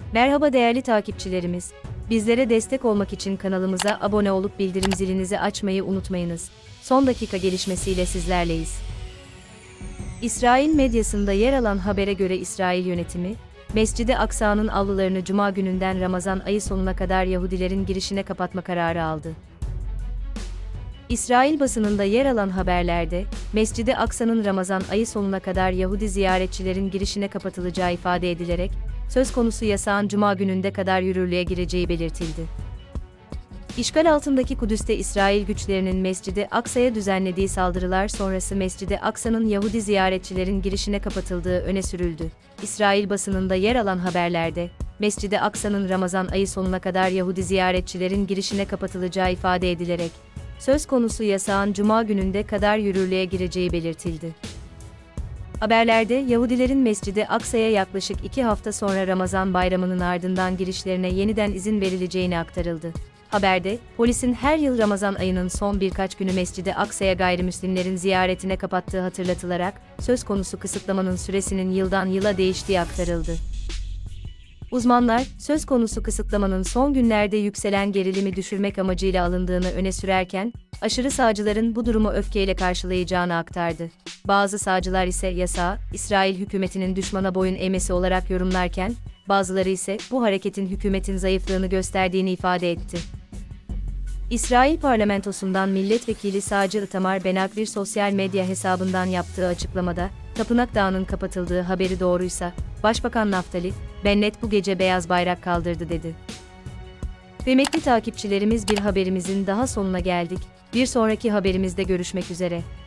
Merhaba değerli takipçilerimiz. Bizlere destek olmak için kanalımıza abone olup bildirim zilinizi açmayı unutmayınız. Son dakika gelişmesiyle sizlerleyiz. İsrail medyasında yer alan habere göre İsrail yönetimi, Mescid-i Aksa'nın avlularını Cuma gününden Ramazan ayı sonuna kadar Yahudilerin girişine kapatma kararı aldı. İsrail basınında yer alan haberlerde, Mescid-i Aksa'nın Ramazan ayı sonuna kadar Yahudi ziyaretçilerin girişine kapatılacağı ifade edilerek, söz konusu yasağın Cuma gününde kadar yürürlüğe gireceği belirtildi. İşgal altındaki Kudüs'te İsrail güçlerinin Mescid-i Aksa'ya düzenlediği saldırılar sonrası Mescid-i Aksa'nın Yahudi ziyaretçilerin girişine kapatıldığı öne sürüldü. İsrail basınında yer alan haberlerde, Mescid-i Aksa'nın Ramazan ayı sonuna kadar Yahudi ziyaretçilerin girişine kapatılacağı ifade edilerek, söz konusu yasağın Cuma gününde kadar yürürlüğe gireceği belirtildi. Haberlerde, Yahudilerin Mescid-i Aksa'ya yaklaşık 2 hafta sonra Ramazan bayramının ardından girişlerine yeniden izin verileceğini aktarıldı. Haberde, polisin her yıl Ramazan ayının son birkaç günü Mescid-i Aksa'ya gayrimüslimlerin ziyaretine kapattığı hatırlatılarak, söz konusu kısıtlamanın süresinin yıldan yıla değiştiği aktarıldı. Uzmanlar, söz konusu kısıtlamanın son günlerde yükselen gerilimi düşürmek amacıyla alındığını öne sürerken, aşırı sağcıların bu durumu öfkeyle karşılayacağını aktardı. Bazı sağcılar ise yasağı, İsrail hükümetinin düşmana boyun eğmesi olarak yorumlarken, bazıları ise bu hareketin hükümetin zayıflığını gösterdiğini ifade etti. İsrail parlamentosundan milletvekili sağcı Itamar Ben-Gvir sosyal medya hesabından yaptığı açıklamada, Tapınak Dağı'nın kapatıldığı haberi doğruysa, Başbakan Naftali Bennett bu gece beyaz bayrak kaldırdı dedi. Kıymetli takipçilerimiz, bir haberimizin daha sonuna geldik. Bir sonraki haberimizde görüşmek üzere.